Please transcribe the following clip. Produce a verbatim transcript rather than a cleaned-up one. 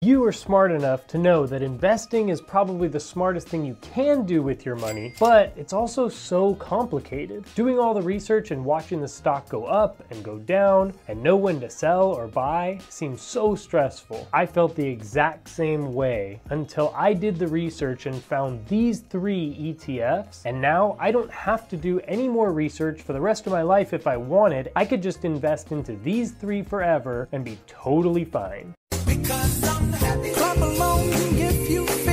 you are smart enough to know that investing is probably the smartest thing you can do with your money, but it's also so complicated. Doing all the research and watching the stock go up and go down and know when to sell or buy seems so stressful. I felt the exact same way until I did the research and found these three E T Fs, and now I don't have to do any more research for the rest of my life if I wanted. I could just invest into these three forever and be totally fine. Because I'm happy. Clap along and give you